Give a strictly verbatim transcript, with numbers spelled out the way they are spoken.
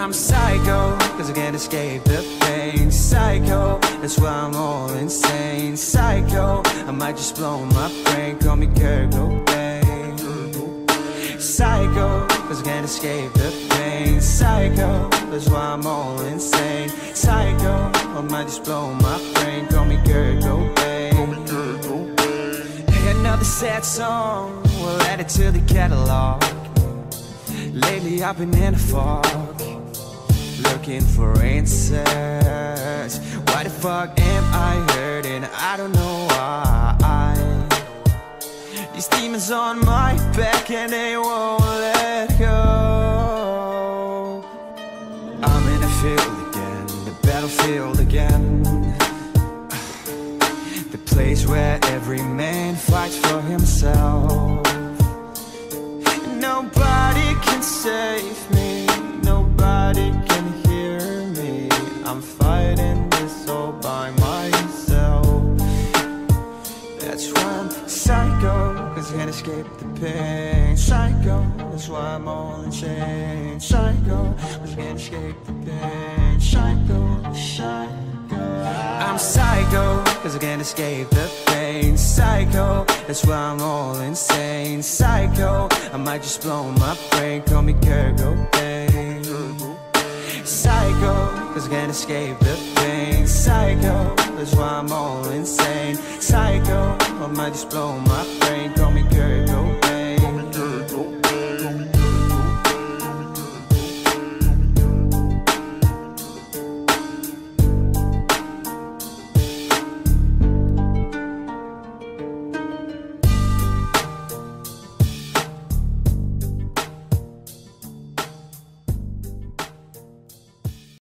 I'm psycho, cause I can't escape the pain. Psycho, that's why I'm all insane. Psycho, I might just blow my brain. Call me Kurt Cobain. Psycho, cause I can't escape the pain. Psycho, that's why I'm all insane. Psycho, I might just blow my brain. Call me Kurt Cobain. Hey, another sad song, we'll add it to the catalog. Lately I've been in a fog, looking for answers. Why the fuck am I hurting? I don't know why. These demons on my back and they won't let go. I'm in the field again, the battlefield again, the place where every man fights for himself. Nobody can save me, nobody can hear me. I'm fighting this all by myself. That's why I'm psycho, cause I can't escape the pain. Psycho, that's why I'm all insane. Psycho, cause I can't escape the pain. Psycho, psycho. I'm psycho, cause I can't escape the pain. Psycho, that's why I'm all insane. Psycho, I might just blow my brain. Call me Kurt Cobain. Psycho, cause I can't escape the pain. Psycho, that's why I'm all insane. Psycho, I might just blow my brain. Call me Kurt Cobain.